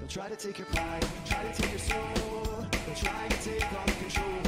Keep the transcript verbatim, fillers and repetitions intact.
They'll try to take your pride, try to take your soul. They'll try to take all the control.